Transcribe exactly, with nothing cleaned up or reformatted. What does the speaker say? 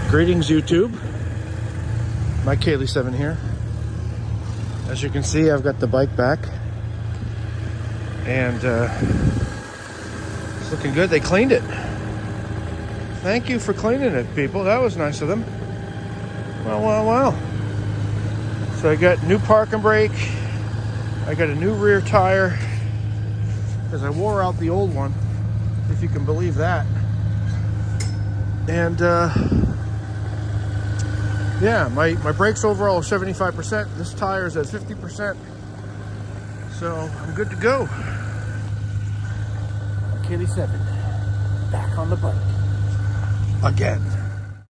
Greetings, YouTube. Mike Kaylee seven here. As you can see, I've got the bike back, and uh, it's looking good. They cleaned it. Thank you for cleaning it, people. That was nice of them. Well, well, well. So I got new parking brake. I got a new rear tire because I wore out the old one, if you can believe that. And uh, yeah, my, my brakes overall are seventy-five percent. This tire is at fifty percent. So I'm good to go. Kitty seven, back on the bike again.